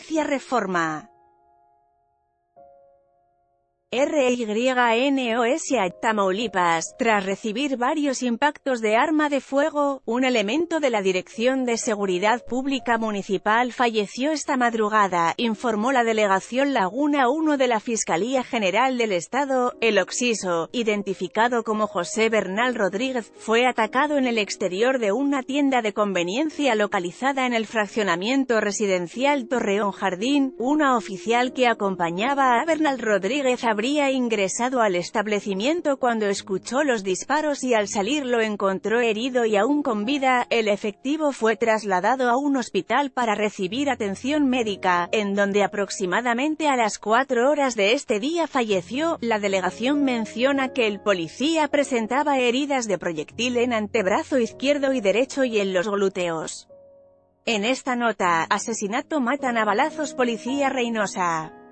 Valencia Reforma. RYNOS Tamaulipas, tras recibir varios impactos de arma de fuego, un elemento de la Dirección de Seguridad Pública Municipal falleció esta madrugada, informó la Delegación Laguna 1 de la Fiscalía General del Estado. El occiso, identificado como José Bernal Rodríguez, fue atacado en el exterior de una tienda de conveniencia localizada en el fraccionamiento residencial Torreón Jardín. Una oficial que acompañaba a Bernal Rodríguez habría ingresado al establecimiento cuando escuchó los disparos y al salir lo encontró herido y aún con vida. El efectivo fue trasladado a un hospital para recibir atención médica, en donde aproximadamente a las 4 horas de este día falleció. La delegación menciona que el policía presentaba heridas de proyectil en antebrazo izquierdo y derecho y en los glúteos. En esta nota, asesinato matan a balazos policía Reynosa.